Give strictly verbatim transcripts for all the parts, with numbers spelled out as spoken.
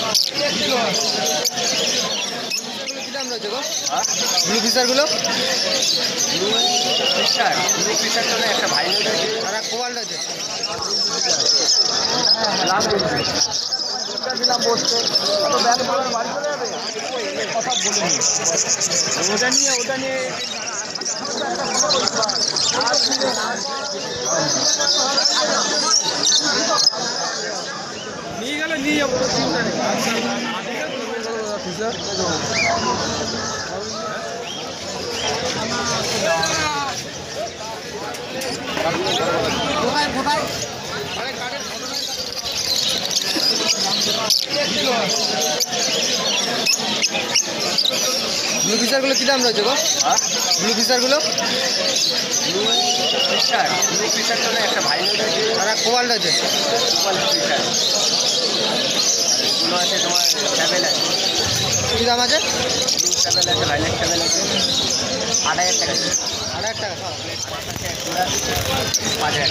Blue ফিশারগুলো blue fisher blue fisher তো একটা ভাই আর এক কোয়াল রয়েছে দিলাম বসতে তো ব্যাগ বাড়ি চলে যাবে কথা বলে ওটা নিয়ে ওটা নিয়ে নিয়ে গেলে নিয়ে যাবো চিন্তা নেই কোথায় কোথায় ব্লু ফিশারগুলো কী দাম রয়েছে গো? ব্লু ফিশারগুলো ব্লু ফিশার ব্লু ফিশার তো একটা ভাই আর এক কোয়াল রয়েছে কোয়াল ফিশার এগুলো আছে তোমার ট্যাবেল আছে কী দাম আছে? ব্লু ট্যাবেল আছে ভাইলেট ট্যাবেল আছে আট হাজার টাকা আট হাজার টাকা পাঁচ হাজার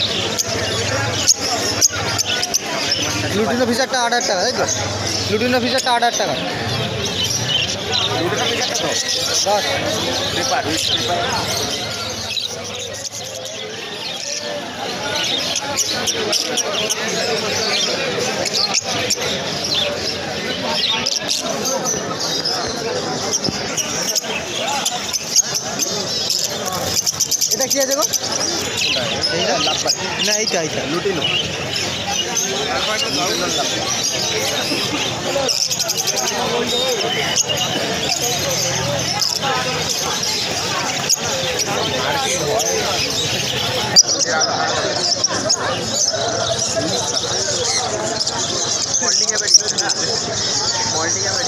লুটিনো ফিশারটা আট হাজার টাকা তাই তো? লুটিনো ফিশারটা আট হাজার টাকা লুটিনো ফিশারটা তো দশ পেপার উইথ পেপার এটা কি আছে গো? এইটা লাভবার না এইটা এইটা লুটিনো মল্টিং এবারে মল্টিং এবারে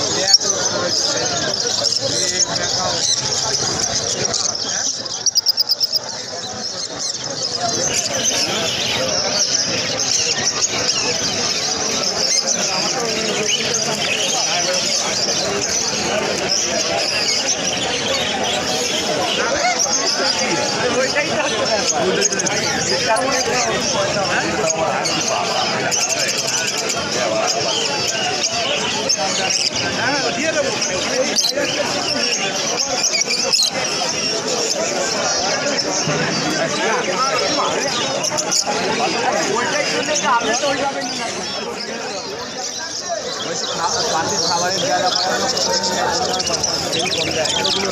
খাবারের জায়গা কম যায় এগুলো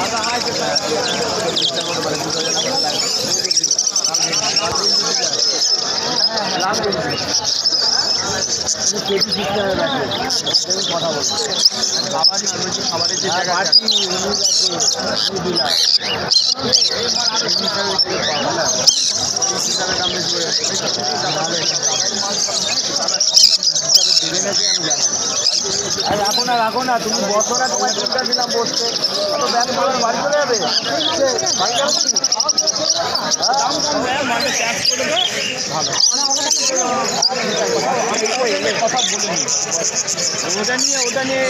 কথা বলবো খাবারই খাবারের যে জায়গা রাখো না রাখো না তুমি বসো না তোমায় চিন্তা দিলাম বসতে তো ব্যাগ বাড়ি চলে যাবে বাড়ি যাবে কথা বলে ওটা নিয়ে ওটা নিয়ে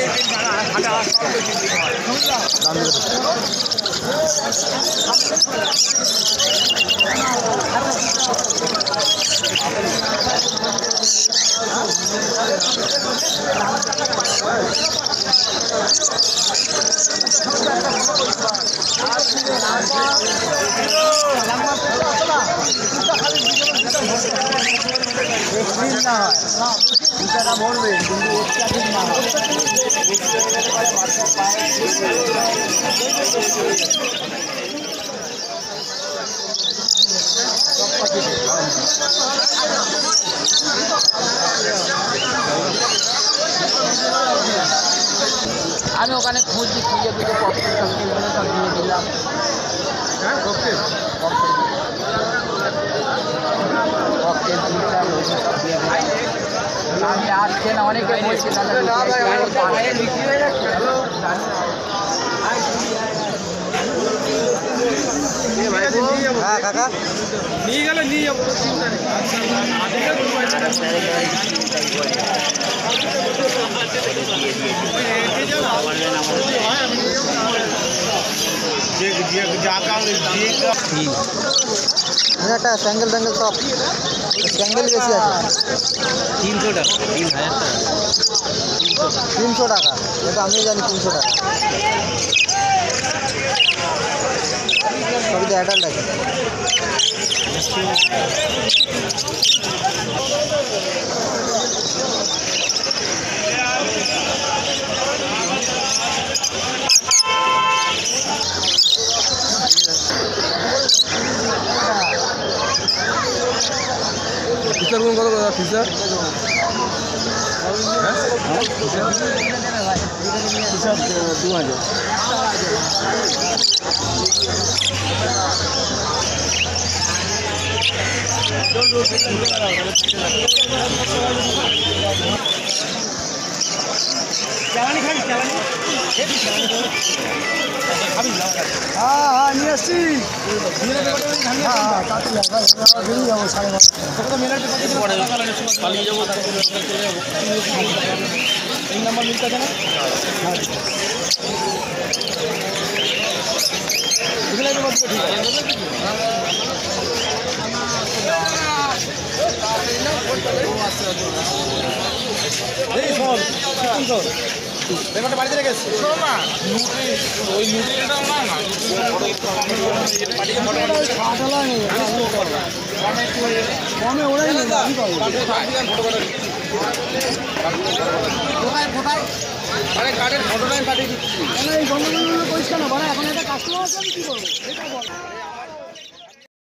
না হয় না বলবে কিন্তু অত্যাধিক না হয় আমি ওখানে খুঁজি খুঁজে খুঁজে পকেট সব দিয়ে দিলাম হ্যাঁ পকেট পকেট সব দিয়ে আমি আসছে না অনেকে বলছে হ্যাঁ কাকা নিয়ে গেলে নিয়ে যাবো চিন্তা নেই একটা স্যাঙ্গেল ব্যাঙ্গেল সব স্যাঙ্গেল বেশি আছে তিনশো টাকা তিন হাজার টাকা তিনশো তিনশো টাকা, এটা আমিও জানি তিনশো টাকা। সবই তো অ্যাডাল্ট আছে। ফিচার কোন কত কথা ফিচার দু হাজার হ্যাঁ হ্যাঁ নিয়ে আসছি এই নাম্বার মিলতে আছে না এই শোন শোন ব্যাপারটা বাড়িতে রেখেছি ওই লুটিটা না না কমে ওরাই কোথায় কোথায় আরে কার্ডের ফটোটাই পাঠিয়ে দিচ্ছি এই গন্ডগোল পরিষ্কার না বড় এখন একটা কাস্টমার আছে আমি কি করবো এটা বল